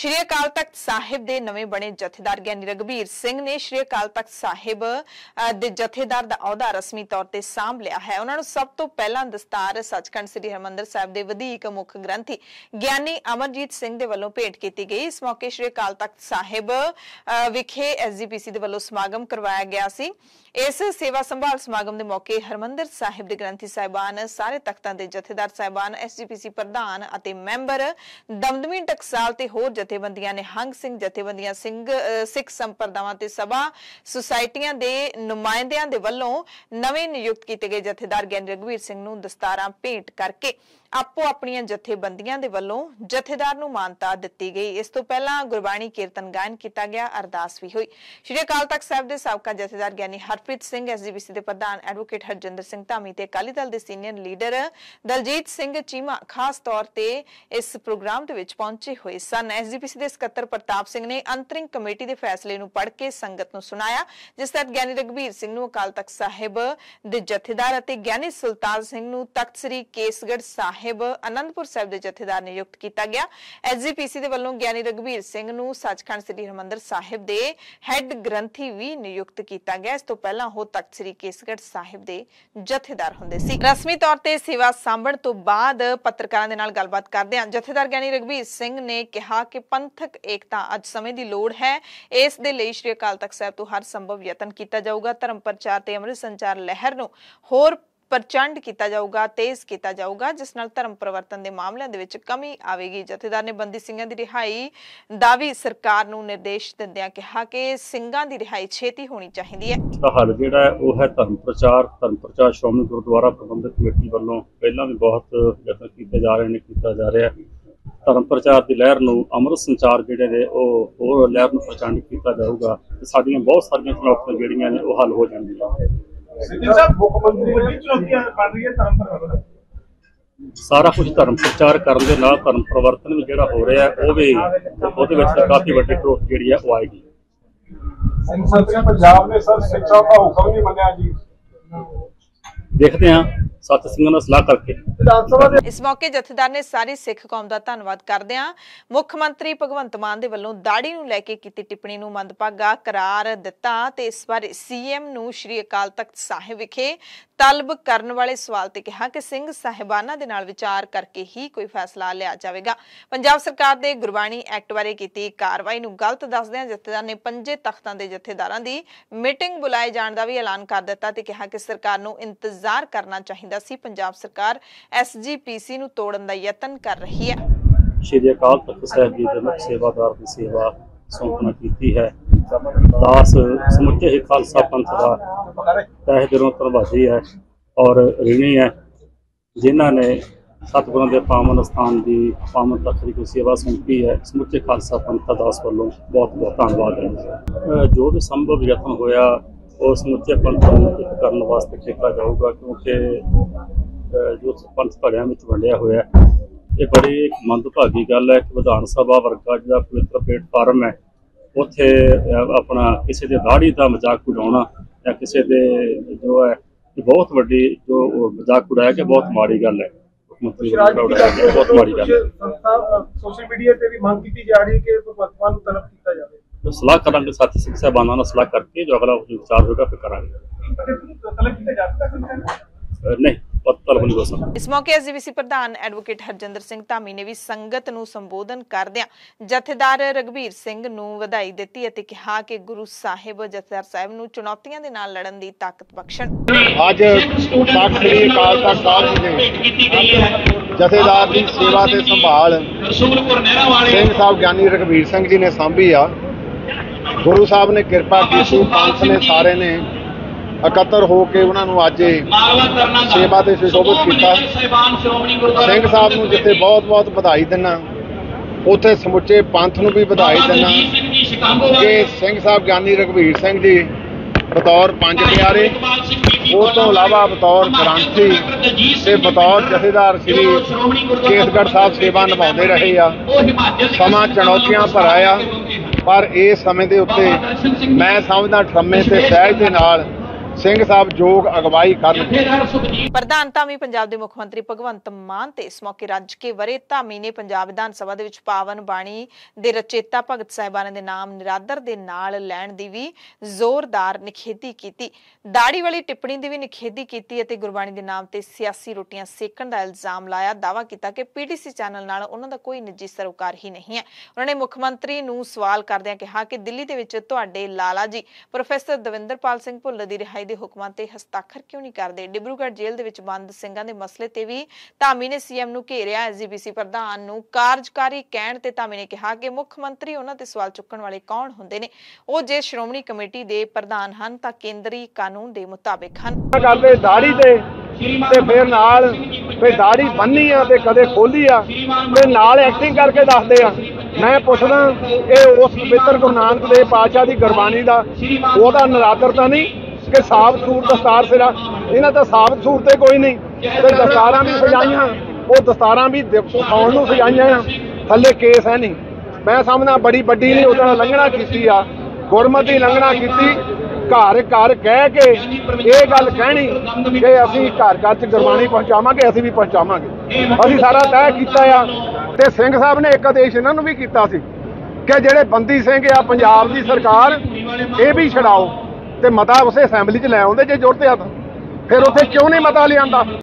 श्री अकाल तख्त साहिब के नवे बने जथेदार ज्ञानी रघबीर सिंह ने श्री अकाल तख्त साहिब के जथेदार का अहुदा रस्मी तौर पर सांभ लिया है। उन्होंने सब तो पहला दस्तार सचखंड श्री हरमंदिर साहिब के वधीक मुख ग्रंथी ज्ञानी अमरजीत सिंह के वलों भेंट की गई। इस मौके श्री अकाल तख्त साहिब विखे SGPC के वलों समागम करवाया गया सी। इस सेवा संभाल समागम के मौके हरमंदिर साहिब के ग्रंथी साहिबान, सारे तख्तां के जथेदार साहिबान, SGPC प्रधान अते मैंबर, दमदमी टकसाल ते होर जथेबंदियां ने हंग सिंह जथेबंदियां सिख संप्रदावां ते सभा सुसाइटियां दे नुमाइंदियां दे वल्लों नवे नियुक्त किए गए जथेदार ज्ञानी रघबीर सिंह नूं दस्तारां भेंट करके आपो अपनियां जथेबंदियां दे वल्लों जथेदार नूं मानता दित्ती गई। इस तो पहला गुरबाणी कीर्तन गायन किया गया, अरदास भी हुई। श्री अकाल तख्त साहिब के साबका जथेदार ज्ञानी हरप्रीत सिंह, SGPC के प्रधान एडवोकेट हरजिंदर सिंह धामी ते अकाली दल के सीनियर लीडर दलजीत सिंह चीमा खास तौर पर इस प्रोग्राम दे विच पहुंचे हुए सन। SGPC के सकत्तर प्रताप सिंह ने अंतरिंग कमेटी के फैसले नूं पढ़ के संगत नूं सुनाया, जिस तहत ज्ञानी रघबीर सिंह नूं अकाल तख्त साहिब के जथेदार अते ज्ञानी सुल्तान सिंह नूं तख्त श्री केसगढ़ साहिब आनंदपुर साहिब के जथेदार नियुक्त किया गया। SGPC के वल्लों ज्ञानी रघबीर सिंह नूं सचखंड श्री हरमंदिर साहिब के हैड ग्रंथी भी नियुक्त किया गया। इस तो पहला हो तख्त श्री केसगढ़ साहिब के जथेदार हुंदे सी। रस्मी तौर पर सेवा सांभण तो बाद पत्रकारां दे नाल गलबात करदिआं जथेदार ज्ञानी रघबीर सिंह ने कहा कि पंथक एकता अज समय की लोड़ है। इस दे लई श्री अकाल तख्त साहिब तो हर संभव यतन किया जाऊगा। धर्म प्रचार ते अमृत संचार लहर नूं होर प्रचंड किया जाऊगा, तेज किया जाऊगा, जिस नाल धर्म परिवर्तन के मामलों दे विच कमी आवेगी। जथेदार ने बंदी सिंघां दी रिहाई दा भी सरकार नूं निर्देश दिंदिआं कहा कि सिंघां दी रिहाई छेती होनी चाहिए है। हल जिहड़ा है वो है धर्म प्रचार श्रोमणी गुरुद्वारा प्रबंधक कमेटी वालों पहला भी बहुत यतन किए जा रहे हैं, किया जा रहा है। धर्म प्रचार की लहर नूं अमृत संचार जिहड़े ने वो लहर नूं प्रचंड किया जाऊगा ते साडीआं बहुत सारियां चुनौतियां जिहड़ियां ने वो हल हो जाणगीआं। सारा कुछ धर्म प्रचार करने के नाल धर्म परिवर्तन भी जिहड़ा हो रहा है वो भी ਉਹਦੇ ਵਿੱਚ काफी ਵੱਡੀ ग्रोथ जिहड़ी है वो आएगी। पंजाब ने सर शिक्षा का हुक्म नहीं मनिया जी। देखते हैं सत सिंह नाल सलाह करके। इस मौके जथेदार ने सारी सिख कौम का धन्नवाद करदिआं मुख मंत्री भगवंत मान दे वल्लों दाड़ी नूं लैके कीती टिप्पणी नूं मंदभागा करार दिता ते इस बारे CM नूं श्री अकाल तख्त साहिब विखे तलब करन वाले सवाल ते कहा कि सिंह साहिबाना दे नाल विचार करके ही कोई फैसला लिया जाएगा। पंजाब सरकार दे गुरबाणी एक्ट बारे कीती कार्रवाई नूं गलत दसदिआं जथेदार ने पंजे तख्तां दे जथेदारां दी मीटिंग बुलाए जाण दा भी ऐलान कर दिता ते कहा कि सरकार नूं इंतजार करना चाहिदा सी। पंजाब सरकार SGPC नूं तोड़न दा यतन कर रही है। श्री अकाल तख्त साहिब जी दे सेवादार की सेवा सौंपना की है। दास समुचे ही खालसा पंथ का तहे दिलों धन्नवादी है और ऋणी है, जिन्हों ने सतगुरों के पावन स्थान की पावन तख्त की सेवा सौंपी है। समुचे खालसा पंथ का दास वालों बहुत बहुत धन्यवाद है। जो भी संभव यत्न होया वो समुचे पंथ को एक करने वास्ते किया जाऊगा, क्योंकि जो पंथ धड़ियां में वंडिया हुआ है ये बड़ी एक मंदभागी गल है कि विधान सभा वर्गा जो पवित्र प्लेटफार्म है उत्थे अपना किसी के दाड़ी का मजाक उड़ाना या किसी के जो है बहुत वड्डी जो मजाक उड़ाया कि बहुत माड़ी गल है। मुख्यमंत्री बहुत माड़ी गल है। सोशल मीडिया पे भी मांग की जा रही है कि वर्तमान तलब किया जाए। तो सलाह करांगे साथी सिंह साहबाना नाल सलाह करके जो अगला विचार होगा फिर करांगे। नहीं इस मौके SGPC प्रधान एडवोकेट हरजिंदर सिंह धामी ने भी संगत नूं संबोधन करदिआं जथेदार रघबीर सिंह नूं वधाई दित्ती अते कहा कि गुरु साहिब जथेदार साहिब नूं चुनौतियां दे नाल लड़न दी ताकत बख्शण। अज तख्त श्री अकाल तख्त साहिब ने जथेदार की सेवा ते संभाल सिंह साहब ज्ञानी रघबीर सिंह जी ने सांभी आ। गुरु साहब ने कृपा की, पंथ ने सारे ने इकट्ठर होकर उन्होंने अज सेवा से सुशोभित किया। सिंह साहब को जिथे बहुत बहुत बधाई देना, उत्थे समुचे पंथ नूं भी बधाई देना कि सिंह साहब ज्ञानी रघबीर सिंह जी बतौर पंज प्यारे, उस तो इलावा बतौर ग्रंथी ते बतौर जथेदार श्री केसगढ़ साहब सेवा निभाते रहे आ। समा चुनौतियां भरा आ, पर इस समय के उत्ते मैं समझदा ठरमे ते सहज के नाल ਸਿੰਘ ਸਾਹਿਬ ਯੋਗ ਅਗਵਾਈ ਕਰਨ। ਪ੍ਰਧਾਨ ਧਾਮੀ ਪੰਜਾਬ ਦੇ ਮੁੱਖ ਮੰਤਰੀ ਭਗਵੰਤ ਮਾਨ ਤੇ ਇਸ ਮੌਕੇ ਰੱਜ ਕੇ ਵਰੇ ਧਾਮੀ ਨੇ ਪੰਜਾਬ ਵਿਧਾਨ ਸਭਾ ਦੇ ਵਿੱਚ ਪਾਵਨ ਬਾਣੀ ਦੇ ਰਚੇਤਾ ਭਗਤ ਸਾਹਿਬਾਨਾਂ ਦੇ ਨਾਮ ਨਿਰਾਦਰ ਦੇ ਨਾਲ ਲੈਣ ਦੀ ਵੀ ਜ਼ੋਰਦਾਰ ਨਿਖੇਧੀ ਕੀਤੀ। ਦਾੜੀ ਵਾਲੀ ਟਿੱਪਣੀ ਦੀ ਵੀ ਨਿਖੇਧੀ ਕੀਤੀ ਅਤੇ ਗੁਰਬਾਣੀ ਦੇ ਨਾਮ ਤੇ ਸਿਆਸੀ ਰੋਟੀਆਂ ਸੇਕਣ ਦਾ ਇਲਜ਼ਾਮ ਲਾਇਆ। ਦਾਅਵਾ ਕੀਤਾ ਕਿ ਪੀਟੀਸੀ ਚੈਨਲ ਨਾਲ ਉਹਨਾਂ ਦਾ ਕੋਈ ਨਿੱਜੀ ਸਰੋਕਾਰ ਹੀ ਨਹੀਂ ਹੈ। ਉਹਨਾਂ ਨੇ ਮੁੱਖ ਮੰਤਰੀ ਨੂੰ ਸਵਾਲ ਕਰਦਿਆਂ ਕਿਹਾ ਕਿ ਦਿੱਲੀ ਦੇ ਵਿੱਚ ਤੁਹਾਡੇ ਲਾਲਾ ਜੀ ਪ੍ਰੋਫੈਸਰ ਦਵਿੰਦਰਪਾਲ ਸਿੰਘ ਭੁੱਲਰ ਦੀ ਰਿਹਾਈ ਦੇ ਹੁਕਮਾਂ ਤੇ ਹਸਤਾਖਰ ਕਿਉਂ ਨਹੀਂ ਕਰਦੇ। ਡਿਬਰੂਗੜ੍ਹ ਜੇਲ੍ਹ ਦੇ ਵਿੱਚ ਬੰਦ ਸਿੰਘਾਂ ਦੇ ਮਸਲੇ ਤੇ ਵੀ ਧਾਮੀ ਨੇ ਸੀਐਮ ਨੂੰ ਘੇਰਿਆ। ਐਸਜੀਪੀਸੀ ਪ੍ਰਧਾਨ ਨੂੰ ਕਾਰਜਕਾਰੀ ਕਹਿਣ ਤੇ ਧਾਮੀ ਨੇ ਕਿਹਾ ਕਿ ਮੁੱਖ ਮੰਤਰੀ ਉਹਨਾਂ ਤੇ ਸਵਾਲ ਚੁੱਕਣ ਵਾਲੇ ਕੌਣ ਹੁੰਦੇ ਨੇ, ਉਹ ਜੇ ਸ਼੍ਰੋਮਣੀ ਕਮੇਟੀ ਦੇ ਪ੍ਰਧਾਨ ਹਨ ਤਾਂ ਕੇਂਦਰੀ ਕਾਨੂੰਨ ਦੇ ਮੁਤਾਬਿਕ ਹਨ। ਕਰਦੇ ਦਾੜੀ ਤੇ ਫਿਰ ਨਾਲ ਫਿਰ ਦਾੜੀ ਬੰਨੀ ਆ ਤੇ ਕਦੇ ਖੋਲੀ ਆ ਤੇ ਨਾਲ ਐਕਟਿੰਗ ਕਰਕੇ ਦੱਸਦੇ ਆ। ਮੈਂ ਪੁੱਛਦਾ ਇਹ ਉਸ ਪਵਿੱਤਰ ਗੁਰੂ ਨਾਨਕ ਦੇਵ ਪਾਤਸ਼ਾਹ ਦੀ ਗੁਰਬਾਣੀ ਦਾ ਉਹਦਾ ਨਰਾਦਰ ਤਾਂ ਨਹੀਂ ਕਿ ਸਾਬਤ ਸੂਰ ਦਸਤਾਰ ਸਿਰਾ, ਇਹਨਾਂ ਦਾ ਸਾਬਤ ਸੂਰ ਤੇ ਕੋਈ ਨਹੀਂ ਤੇ ਦਸਤਾਰਾਂ ਵੀ ਸਜਾਈਆਂ, ਉਹ ਦਸਤਾਰਾਂ ਵੀ ਦਿਖਾਉਣ ਨੂੰ ਸਜਾਈਆਂ ਆ, ਥੱਲੇ ਕੇਸ ਹੈ ਨਹੀਂ। ਮੈਂ ਸਮਝਦਾ ਬੜੀ ਵੱਡੀ ਨਹੀਂ ਉਹਦਾ ਲੰਘਣਾ ਕੀਤੀ ਆ, ਗੁਰਮਤਿ ਲੰਘਣਾ ਕੀਤੀ। ਘਰ ਘਰ ਕਹਿ ਕੇ ਇਹ ਗੱਲ ਕਹਿਣੀ ਕਿ ਅਸੀਂ ਘਰ ਘਰ ਚ ਗੁਰਬਾਣੀ ਪਹੁੰਚਾਵਾਂਗੇ, ਅਸੀਂ ਵੀ ਪਹੁੰਚਾਵਾਂਗੇ। ਅਸੀਂ ਸਾਰਾ ਤੈਅ ਕੀਤਾ ਆ ਤੇ ਸਿੰਘ ਸਾਹਿਬ ਨੇ ਇੱਕ ਆਦੇਸ਼ ਇਹਨਾਂ ਨੂੰ ਵੀ ਕੀਤਾ ਸੀ ਕਿ ਜਿਹੜੇ ਬੰਦੀ ਸਿੰਘ ਆ ਪੰਜਾਬ ਦੀ ਸਰਕਾਰ ਇਹ ਵੀ ਛਡਾਓ ਤੇ ਮਤਾ ਉਸੇ ਅਸੈਂਬਲੀ ਚ ਲੈ ਆਉਂਦੇ ਜੇ ਜ਼ਰੂਰਤ ਆ ਤਾਂ। ਫਿਰ ਉੱਥੇ ਕਿਉਂ ਨਹੀਂ ਮਤਾ ਲਿਆਂਦਾ?